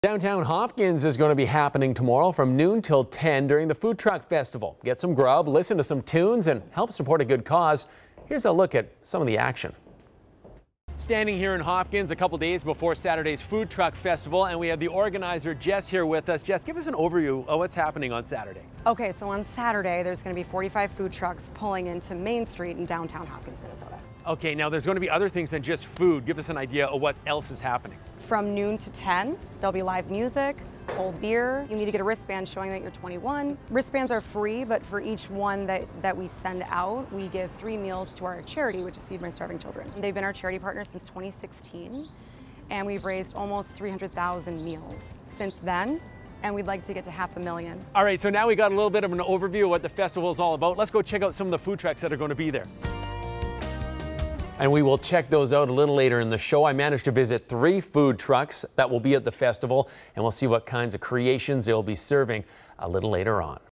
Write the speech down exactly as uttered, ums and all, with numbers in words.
Downtown Hopkins is going to be happening tomorrow from noon till ten during the Food Truck Festival. Get some grub, listen to some tunes, and help support a good cause. Here's a look at some of the action. Standing here in Hopkins a couple days before Saturday's Food Truck Festival, and we have the organizer Jess here with us. Jess, give us an overview of what's happening on Saturday. Okay, so on Saturday there's going to be forty-five food trucks pulling into Main Street in downtown Hopkins, Minnesota. Okay, now there's going to be other things than just food. Give us an idea of what else is happening. From noon to ten, there'll be live music, cold beer. You need to get a wristband showing that you're twenty-one. Wristbands are free, but for each one that, that we send out, we give three meals to our charity, which is Feed My Starving Children. They've been our charity partner since twenty sixteen, and we've raised almost three hundred thousand meals since then, and we'd like to get to half a million. All right, so now we got a little bit of an overview of what the festival is all about. Let's go check out some of the food trucks that are going to be there. And we will check those out a little later in the show. I managed to visit three food trucks that will be at the festival, and we'll see what kinds of creations they'll be serving a little later on.